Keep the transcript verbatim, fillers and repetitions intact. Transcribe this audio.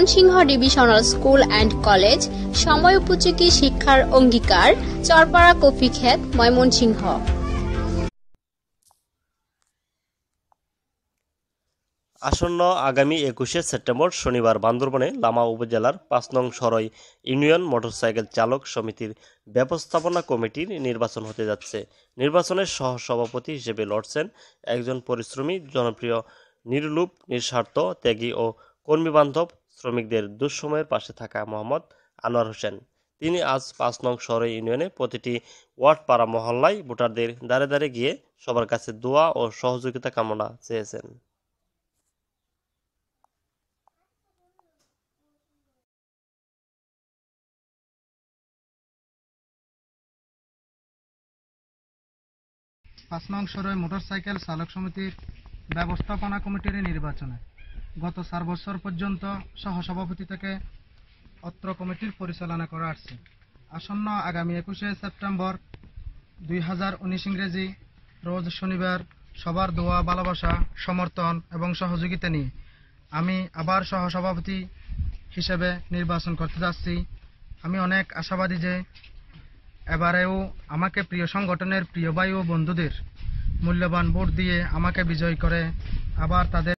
Mymensingh divisional school and college, সময় উপযোগী শিক্ষার অঙ্গীকার, চরপাড়া কফিক্ষেত, ময়মনসিংহ। আসন্ন আগামী একুশে সেপ্টেম্বর শনিবার বান্দরবনে লামা উপজেলার পাঁচ নং সরই ইউনিয়ন মোটরসাইকেল চালক সমিতির ব্যবস্থাপনা কমিটির নির্বাচন হতে যাচ্ছে। নির্বাচনের সহ-সভাপতি হিসেবে লড়ছেন একজন পরিশ্রমী, জনপ্রিয়, নির্লোভ, নিঃস্বার্থ, ত্যাগী ও কর্মীবান্ধব, শ্রমিকদের দুঃসময়ের পাশে থাকা মোহাম্মদ আনোয়ার হোসেন। তিনি আজ পাঁচ নং সরই ইউনিয়নে প্রতিটি ওয়ার্ড, পাড়া, মহল্লায় ভোটারদের দ্বারে দ্বারে গিয়ে সবার কাছে দোয়া ও সহযোগিতা কামনা চেয়েছেন। পাঁচ নং সরই মোটরসাইকেল চালক সমিতির ব্যবস্থাপনা কমিটির নির্বাচনে গত চার বছর পর্যন্ত সহসভাপতি থেকে অত্র কমিটির পরিচালনা করা আসছে। আসন্ন আগামী একুশে সেপ্টেম্বর দুই হাজার উনিশ ইংরেজি রোজ শনিবার সবার দোয়া, ভালোবাসা, সমর্থন এবং সহযোগিতা নিয়ে আমি আবার সহসভাপতি হিসেবে নির্বাচন করতে যাচ্ছি। আমি অনেক আশাবাদী যে এবারেও আমাকে প্রিয় সংগঠনের প্রিয় ভাই ও বন্ধুদের মূল্যবান ভোট দিয়ে আমাকে বিজয় করে আবার তাদের